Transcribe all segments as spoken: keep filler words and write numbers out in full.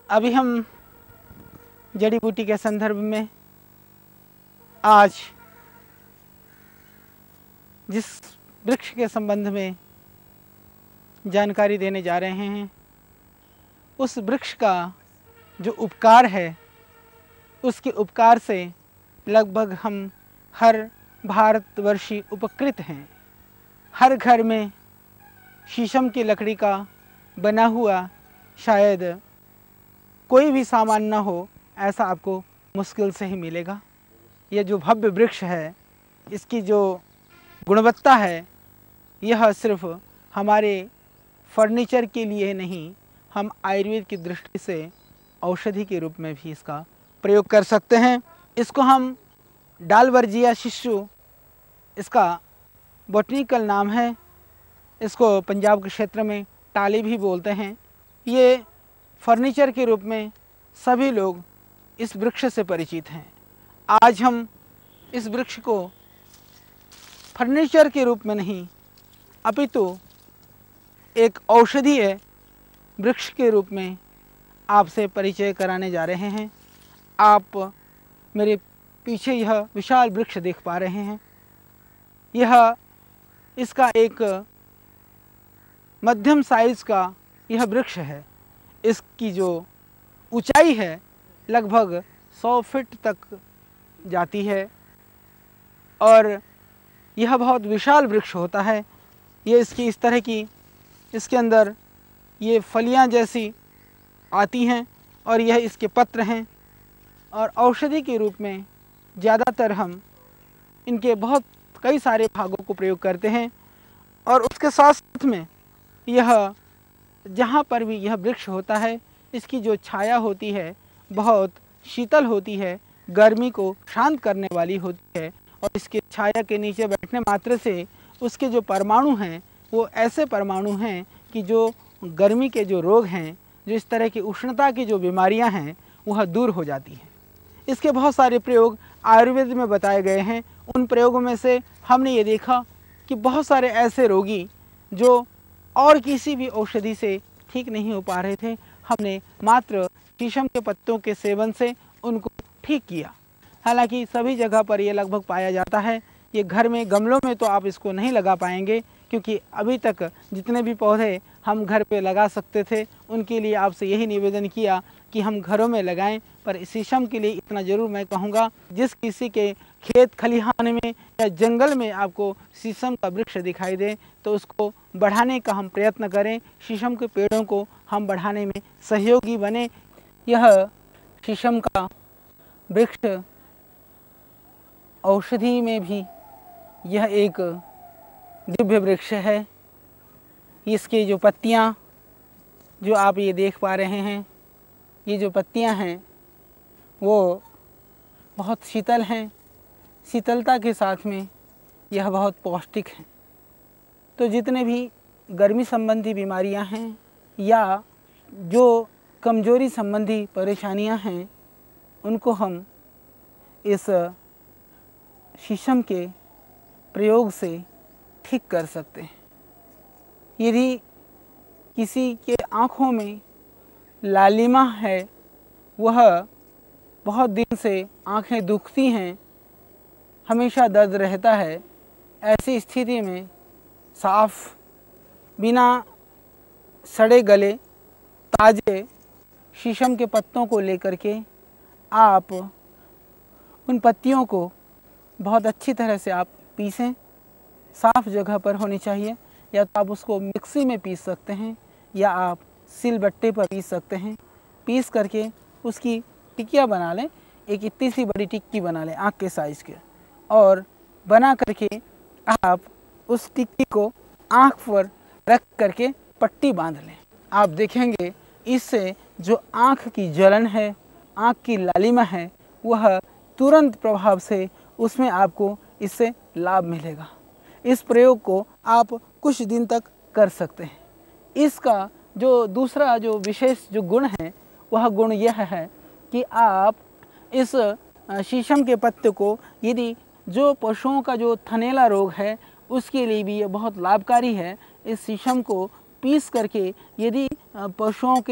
अभी हम जड़ी बूटी के संदर्भ में आज जिस वृक्ष के संबंध में जानकारी देने जा रहे हैं, उस वृक्ष का जो उपकार है, उसके उपकार से लगभग हम हर भारतवर्षी उपकृत हैं। हर घर में शीशम की लकड़ी का बना हुआ शायद कोई भी सामान न हो, ऐसा आपको मुश्किल से ही मिलेगा। यह जो भव्य वृक्ष है, इसकी जो गुणवत्ता है, यह सिर्फ हमारे फर्नीचर के लिए नहीं, हम आयुर्वेद की दृष्टि से औषधि के रूप में भी इसका प्रयोग कर सकते हैं। इसको हम डालवर्जिया शिशु, इसका बॉटनिकल नाम है। इसको पंजाब के क्षेत्र में टाली भी बोलते हैं। ये फर्नीचर के रूप में सभी लोग इस वृक्ष से परिचित हैं। आज हम इस वृक्ष को फर्नीचर के रूप में नहीं, अपितु एक औषधीय वृक्ष के रूप में आपसे परिचय कराने जा रहे हैं। आप मेरे पीछे यह विशाल वृक्ष देख पा रहे हैं। यह इसका एक मध्यम साइज का यह वृक्ष है। इसकी जो ऊंचाई है लगभग सौ फीट तक जाती है और यह बहुत विशाल वृक्ष होता है। ये इसकी इस तरह की, इसके अंदर ये फलियां जैसी आती हैं और यह इसके पत्र हैं और औषधि के रूप में ज़्यादातर हम इनके बहुत कई सारे भागों को प्रयोग करते हैं। और उसके साथ साथ में यह जहाँ पर भी यह वृक्ष होता है, इसकी जो छाया होती है बहुत शीतल होती है, गर्मी को शांत करने वाली होती है और इसके छाया के नीचे बैठने मात्र से उसके जो परमाणु हैं वो ऐसे परमाणु हैं कि जो गर्मी के जो रोग हैं, जो इस तरह की उष्णता की जो बीमारियां हैं, वह दूर हो जाती हैं। इसके बहुत सारे प्रयोग आयुर्वेद में बताए गए हैं। उन प्रयोगों में से हमने ये देखा कि बहुत सारे ऐसे रोगी जो और किसी भी औषधि से ठीक नहीं हो पा रहे थे, हमने मात्र शीशम के पत्तों के सेवन से उनको ठीक किया। हालांकि सभी जगह पर ये लगभग पाया जाता है। ये घर में गमलों में तो आप इसको नहीं लगा पाएंगे, क्योंकि अभी तक जितने भी पौधे हम घर पे लगा सकते थे, उनके लिए आपसे यही निवेदन किया कि हम घरों में लगाएं। पर शीशम के लिए इतना ज़रूर मैं कहूँगा, जिस किसी के खेत खलिहान में या जंगल में आपको शीशम का वृक्ष दिखाई दे तो उसको बढ़ाने का हम प्रयत्न करें। शीशम के पेड़ों को हम बढ़ाने में सहयोगी बने। यह शीशम का वृक्ष औषधि में भी यह एक दिव्य वृक्ष है। इसकी जो पत्तियां जो आप ये देख पा रहे हैं, ये जो पत्तियां हैं वो बहुत शीतल हैं। शीतलता के साथ में यह बहुत पौष्टिक हैं। तो जितने भी गर्मी संबंधी बीमारियां हैं या जो कमजोरी संबंधी परेशानियां हैं, उनको हम इस शीशम के प्रयोग से ठीक कर सकते हैं। यदि किसी के आँखों में लालिमा है, वह बहुत दिन से आँखें दुखती हैं, हमेशा दर्द रहता है, ऐसी स्थिति में साफ बिना सड़े गले ताज़े शीशम के पत्तों को लेकर के आप उन पत्तियों को बहुत अच्छी तरह से आप पीसें। साफ़ जगह पर होनी चाहिए, या तो आप उसको मिक्सी में पीस सकते हैं या आप सिलबट्टे पर पीस सकते हैं। पीस करके उसकी टिक्किया बना लें। एक इतनी सी बड़ी टिक्की बना लें आँख के साइज़ के, और बना करके आप उस टिक्की को आँख पर रख करके पट्टी बांध लें। आप देखेंगे इससे जो आँख की जलन है, आँख की लालिमा है, वह तुरंत प्रभाव से उसमें आपको इससे लाभ मिलेगा। इस प्रयोग को आप कुछ दिन तक कर सकते हैं। इसका जो दूसरा जो विशेष जो गुण है, वह गुण यह है कि आप इस शीशम के पत्ते को, यदि जो पशुओं का जो थनैला रोग है उसके लिए भी ये बहुत लाभकारी है। इस शीशम को पीस करके यदि पशुओं के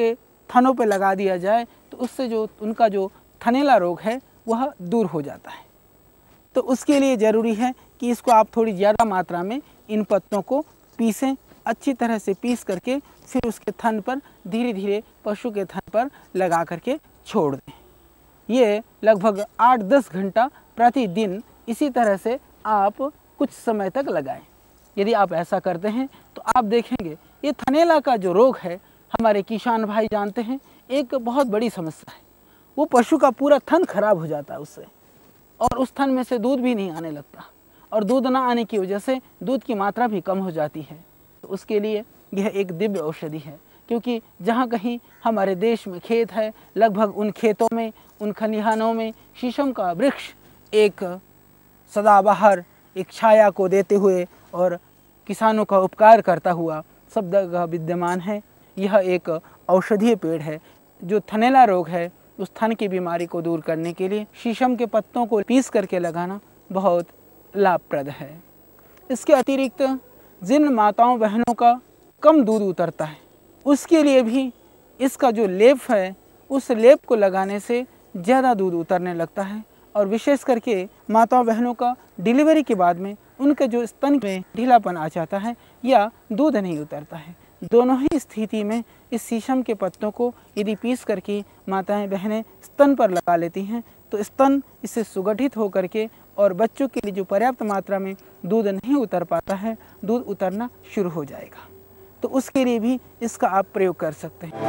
थनों पे लगा दिया जाए तो उससे जो उनका जो थनैला रोग है वह दूर हो जाता है। तो उसके लिए ज़रूरी है कि इसको आप थोड़ी ज़्यादा मात्रा में इन पत्तों को पीसें, अच्छी तरह से पीस करके फिर उसके थन पर धीरे धीरे पशु के थन पर लगा करके छोड़ दें। ये लगभग आठ दस घंटा प्रतिदिन इसी तरह से आप कुछ समय तक लगाएं। यदि आप ऐसा करते हैं तो आप देखेंगे ये थनैला का जो रोग है, हमारे किसान भाई जानते हैं, एक बहुत बड़ी समस्या है। वो पशु का पूरा थन खराब हो जाता है उससे, और उस थन में से दूध भी नहीं आने लगता, और दूध ना आने की वजह से दूध की मात्रा भी कम हो जाती है। तो उसके लिए यह एक दिव्य औषधि है, क्योंकि जहाँ कहीं हमारे देश में खेत है, लगभग उन खेतों में, उन खलिहानों में शीशम का वृक्ष एक सदाबहार, एक छाया को देते हुए और किसानों का उपकार करता हुआ सब जगह विद्यमान है। यह एक औषधीय पेड़ है जो थनैला रोग है उस थन की बीमारी को दूर करने के लिए शीशम के पत्तों को पीस करके लगाना बहुत लाभप्रद है। इसके अतिरिक्त जिन माताओं बहनों का कम दूध उतरता है, उसके लिए भी इसका जो लेप है, उस लेप को लगाने से ज़्यादा दूध उतरने लगता है। और विशेष करके माताओं बहनों का डिलीवरी के बाद में उनके जो स्तन में ढीलापन आ जाता है या दूध नहीं उतरता है, दोनों ही स्थिति में इस शीशम के पत्तों को यदि पीस करके माताएं बहनें स्तन पर लगा लेती हैं तो स्तन इससे सुगठित हो करके और बच्चों के लिए जो पर्याप्त मात्रा में दूध नहीं उतर पाता है, दूध उतरना शुरू हो जाएगा। तो उसके लिए भी इसका आप प्रयोग कर सकते हैं।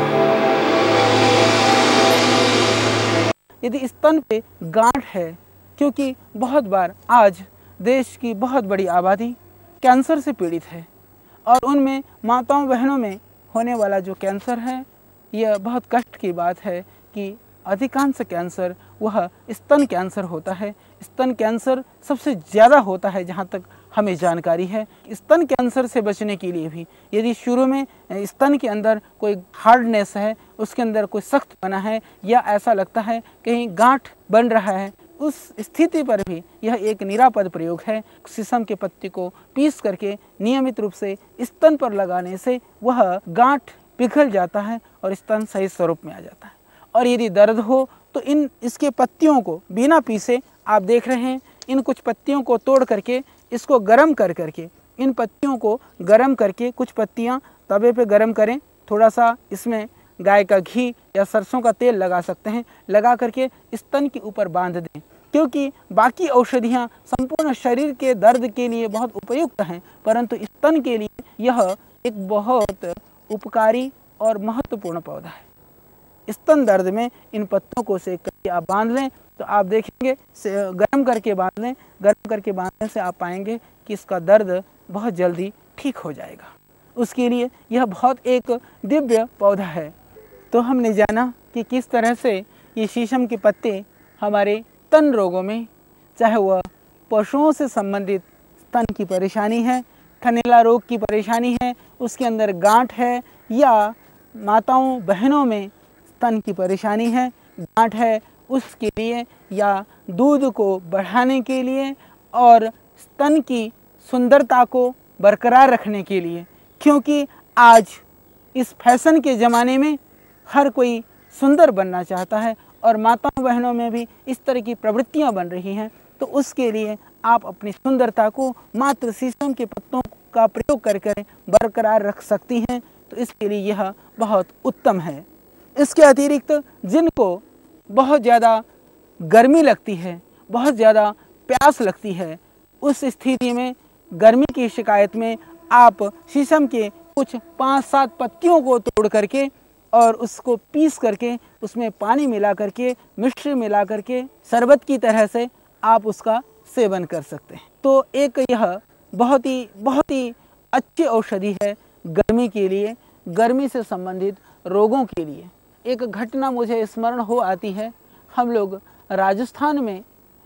यदि स्तन पे गांठ है, क्योंकि बहुत बार आज देश की बहुत बड़ी आबादी कैंसर से पीड़ित है और उनमें माताओं बहनों में होने वाला जो कैंसर है, यह बहुत कष्ट की बात है कि अधिकांश कैंसर वह स्तन कैंसर होता है। स्तन कैंसर सबसे ज़्यादा होता है जहाँ तक हमें जानकारी है। स्तन कैंसर से बचने के लिए भी यदि शुरू में स्तन के अंदर कोई हार्डनेस है, उसके अंदर कोई सख्त बना है या ऐसा लगता है कहीं गांठ बन रहा है, उस स्थिति पर भी यह एक निरापद प्रयोग है। शीशम के पत्ते को पीस करके नियमित रूप से स्तन पर लगाने से वह गांठ पिघल जाता है और स्तन सही स्वरूप में आ जाता है। और यदि दर्द हो तो इन इसके पत्तियों को बिना पीसे, आप देख रहे हैं, इन कुछ पत्तियों को तोड़ करके इसको गरम कर करके इन पत्तियों को गरम करके कुछ पत्तियां तवे पे गरम करें, थोड़ा सा इसमें गाय का घी या सरसों का तेल लगा सकते हैं, लगा करके स्तन के ऊपर बांध दें। क्योंकि बाकी औषधियाँ संपूर्ण शरीर के दर्द के लिए बहुत उपयुक्त हैं, परंतु स्तन के लिए यह एक बहुत उपकारी और महत्वपूर्ण पौधा है। स्तन दर्द में इन पत्तों को सेक करके आप बांध लें तो आप देखेंगे, गर्म करके बांध लें, गर्म करके बांधने से आप पाएंगे कि इसका दर्द बहुत जल्दी ठीक हो जाएगा। उसके लिए यह बहुत एक दिव्य पौधा है। तो हमने जाना कि किस तरह से ये शीशम के पत्ते हमारे स्तन रोगों में, चाहे वह पशुओं से संबंधित स्तन की परेशानी है, थनैला रोग की परेशानी है, उसके अंदर गांठ है, या माताओं बहनों में स्तन की परेशानी है, गांठ है, उसके लिए, या दूध को बढ़ाने के लिए और स्तन की सुंदरता को बरकरार रखने के लिए। क्योंकि आज इस फैशन के ज़माने में हर कोई सुंदर बनना चाहता है और माताओं बहनों में भी इस तरह की प्रवृत्तियां बन रही हैं, तो उसके लिए आप अपनी सुंदरता को मात्र शीशम के पत्तों का प्रयोग कर कर बरकरार रख सकती हैं। तो इसके लिए यह बहुत उत्तम है। इसके अतिरिक्त जिनको बहुत ज़्यादा गर्मी लगती है, बहुत ज़्यादा प्यास लगती है, उस स्थिति में गर्मी की शिकायत में आप शीशम के कुछ पाँच सात पत्तियों को तोड़ करके और उसको पीस करके उसमें पानी मिला करके, मिश्री मिला करके शरबत की तरह से आप उसका सेवन कर सकते हैं। तो एक यह बहुत ही बहुत ही अच्छी औषधि है गर्मी के लिए, गर्मी से संबंधित रोगों के लिए। एक घटना मुझे स्मरण हो आती है। हम लोग राजस्थान में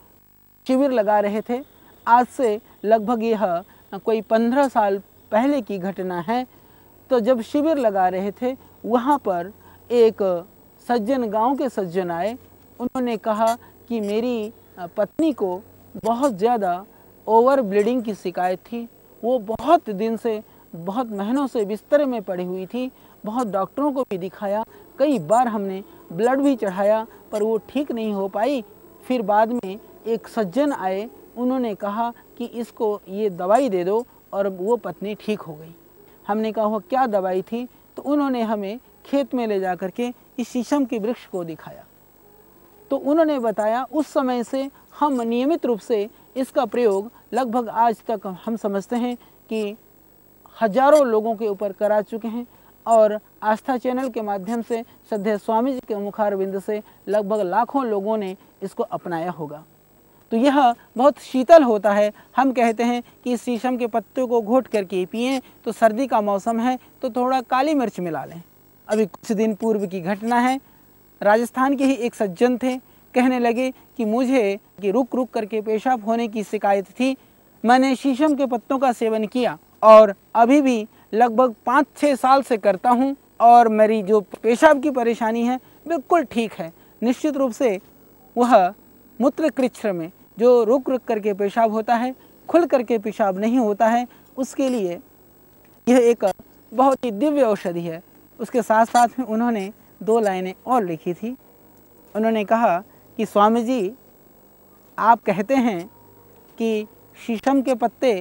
शिविर लगा रहे थे। आज से लगभग यह कोई पंद्रह साल पहले की घटना है। तो जब शिविर लगा रहे थे, वहाँ पर एक सज्जन, गांव के सज्जन आए। उन्होंने कहा कि मेरी पत्नी को बहुत ज़्यादा ओवर ब्लीडिंग की शिकायत थी। वो बहुत दिन से बहुत महीनों से बिस्तर में पड़ी हुई थी, बहुत डॉक्टरों को भी दिखाया, कई बार हमने ब्लड भी चढ़ाया पर वो ठीक नहीं हो पाई। फिर बाद में एक सज्जन आए, उन्होंने कहा कि इसको ये दवाई दे दो, और वो पत्नी ठीक हो गई। हमने कहा वो क्या दवाई थी? तो उन्होंने हमें खेत में ले जा कर के इस शीशम के वृक्ष को दिखाया। तो उन्होंने बताया उस समय से हम नियमित रूप से इसका प्रयोग लगभग आज तक हम समझते हैं कि हजारों लोगों के ऊपर करा चुके हैं, और आस्था चैनल के माध्यम से श्रद्धेय स्वामी जी के मुखारविंद से लगभग लाखों लोगों ने इसको अपनाया होगा। तो यह बहुत शीतल होता है। हम कहते हैं कि इस शीशम के पत्तों को घोट करके पिएं, तो सर्दी का मौसम है तो थोड़ा काली मिर्च मिला लें। अभी कुछ दिन पूर्व की घटना है, राजस्थान के ही एक सज्जन थे, कहने लगे कि मुझे कि रुक रुक करके पेशाब होने की शिकायत थी, मैंने शीशम के पत्तों का सेवन किया और अभी भी लगभग पाँच छः साल से करता हूँ, और मेरी जो पेशाब की परेशानी है बिल्कुल ठीक है। निश्चित रूप से वह मूत्र कृच्छ्र में जो रुक रुक करके पेशाब होता है, खुल करके पेशाब नहीं होता है, उसके लिए यह एक बहुत ही दिव्य औषधि है। उसके साथ साथ में उन्होंने दो लाइनें और लिखी थी। उन्होंने कहा कि स्वामी जी, आप कहते हैं कि शीशम के पत्ते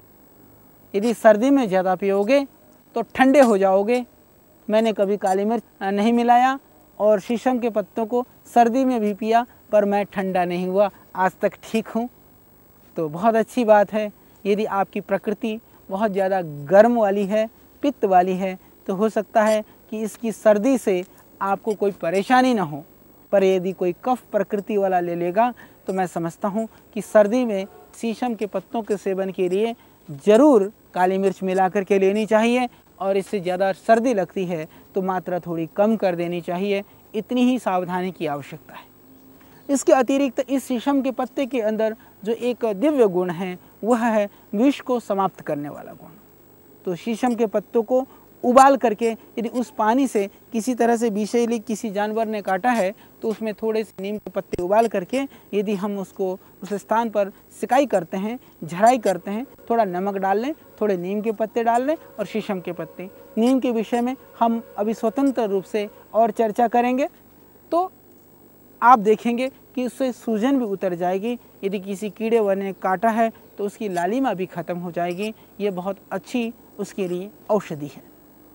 यदि सर्दी में ज़्यादा पियोगे तो ठंडे हो जाओगे। मैंने कभी काली मिर्च नहीं मिलाया और शीशम के पत्तों को सर्दी में भी पिया, पर मैं ठंडा नहीं हुआ, आज तक ठीक हूँ। तो बहुत अच्छी बात है। यदि आपकी प्रकृति बहुत ज़्यादा गर्म वाली है, पित्त वाली है, तो हो सकता है कि इसकी सर्दी से आपको कोई परेशानी ना हो, पर यदि कोई कफ प्रकृति वाला ले लेगा तो मैं समझता हूँ कि सर्दी में शीशम के पत्तों के सेवन के लिए ज़रूर काली मिर्च मिला कर के लेनी चाहिए, और इससे ज़्यादा सर्दी लगती है तो मात्रा थोड़ी कम कर देनी चाहिए। इतनी ही सावधानी की आवश्यकता है। इसके अतिरिक्त इस शीशम के पत्ते के अंदर जो एक दिव्य गुण है वह है विष को समाप्त करने वाला गुण। तो शीशम के पत्तों को उबाल करके यदि उस पानी से किसी तरह से विषैली किसी जानवर ने काटा है तो उसमें थोड़े से नीम के पत्ते उबाल करके यदि हम उसको उस स्थान पर सिकाई करते हैं, झराई करते हैं, थोड़ा नमक डाल लें, थोड़े नीम के पत्ते डाल लें और शीशम के पत्ते, नीम के विषय में हम अभी स्वतंत्र रूप से और चर्चा करेंगे, तो आप देखेंगे कि उससे सूजन भी उतर जाएगी। यदि किसी कीड़े wane ने काटा है तो उसकी लालिमा भी खत्म हो जाएगी। ये बहुत अच्छी उसके लिए औषधि है।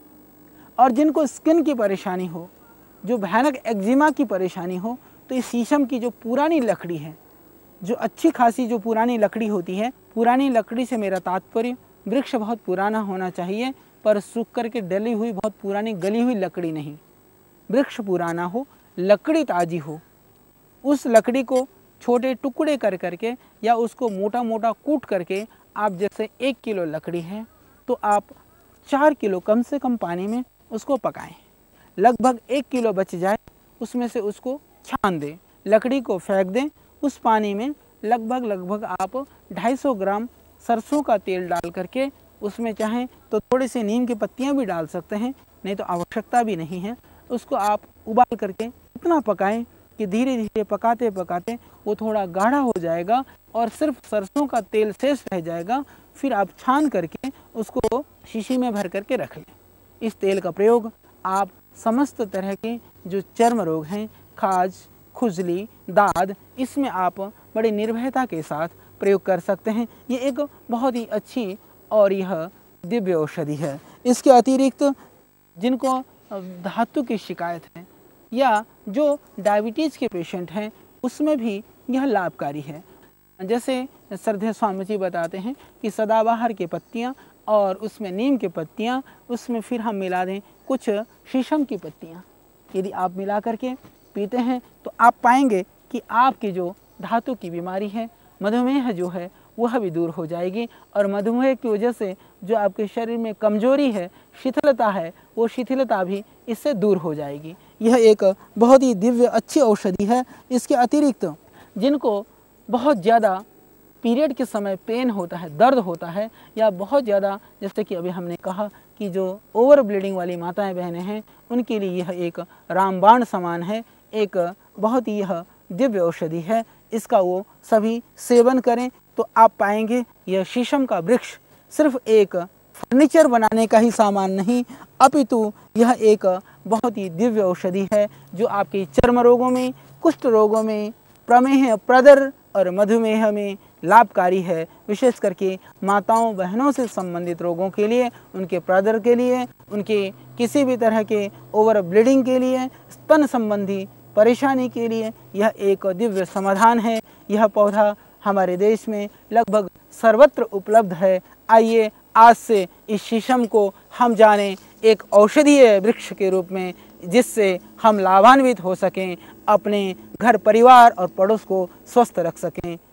और जिनको स्किन की परेशानी हो, जो भयानक एक्जिमा की परेशानी हो, तो इस शीशम की जो पुरानी लकड़ी है, जो अच्छी खासी जो पुरानी लकड़ी होती है, पुरानी लकड़ी से मेरा तात्पर्य वृक्ष बहुत पुराना होना चाहिए पर सूख करके डली हुई बहुत पुरानी गली हुई लकड़ी नहीं। वृक्ष पुराना हो, लकड़ी ताज़ी हो, उस लकड़ी को छोटे टुकड़े कर करके या उसको मोटा मोटा कूट करके आप, जैसे एक किलो लकड़ी है तो आप चार किलो कम से कम पानी में उसको पकाएं। लगभग एक किलो बच जाए, उसमें से उसको छान दें, लकड़ी को फेंक दें। उस पानी में लगभग लगभग आप ढाई सौ ग्राम सरसों का तेल डाल करके उसमें चाहें तो थोड़ी सी नीम की पत्तियां भी डाल सकते हैं, नहीं तो आवश्यकता भी नहीं है। उसको आप उबाल करके इतना पकाएं कि धीरे धीरे पकाते पकाते वो थोड़ा गाढ़ा हो जाएगा और सिर्फ सरसों का तेल शेष रह जाएगा। फिर आप छान करके उसको शीशी में भर करके रख लें। इस तेल का प्रयोग आप समस्त तरह के जो चर्म रोग हैं, खाज, खुजली, दाद, इसमें आप बड़ी निर्भयता के साथ प्रयोग कर सकते हैं। ये एक बहुत ही अच्छी और यह दिव्य औषधि है। इसके अतिरिक्त जिनको धातु की शिकायत है या जो डायबिटीज़ के पेशेंट हैं, उसमें भी यह लाभकारी है। जैसे श्रद्धेय स्वामी जी बताते हैं कि सदाबहार की पत्तियां और उसमें नीम की पत्तियां, उसमें फिर हम मिला दें कुछ शीशम की पत्तियां, यदि आप मिला करके पीते हैं तो आप पाएंगे कि आपकी जो धातु की बीमारी है, मधुमेह जो है, वह भी दूर हो जाएगी। और मधुमेह की वजह से जो आपके शरीर में कमजोरी है, शिथिलता है, वो शिथिलता भी इससे दूर हो जाएगी। यह एक बहुत ही दिव्य अच्छी औषधि है। इसके अतिरिक्त जिनको बहुत ज़्यादा पीरियड के समय पेन होता है, दर्द होता है, या बहुत ज़्यादा, जैसे कि अभी हमने कहा कि जो ओवर ब्लीडिंग वाली माताएं बहनें हैं, उनके लिए यह एक रामबाण समान है, एक बहुत ही यह दिव्य औषधि है। इसका वो सभी सेवन करें तो आप पाएंगे यह शीशम का वृक्ष सिर्फ एक फर्नीचर बनाने का ही सामान नहीं, अपितु यह एक बहुत ही दिव्य औषधि है जो आपके चर्म रोगों में, कुष्ठ रोगों में, प्रमेह, प्रदर और मधुमेह में लाभकारी है। विशेष करके माताओं बहनों से संबंधित रोगों के लिए, उनके प्रदर के लिए, उनके किसी भी तरह के ओवर ब्लीडिंग के लिए, स्तन संबंधी परेशानी के लिए यह एक दिव्य समाधान है। यह पौधा हमारे देश में लगभग सर्वत्र उपलब्ध है। आइए आज से इस शीशम को हम जानें एक औषधीय वृक्ष के रूप में, जिससे हम लाभान्वित हो सकें, अपने घर परिवार और पड़ोस को स्वस्थ रख सकें।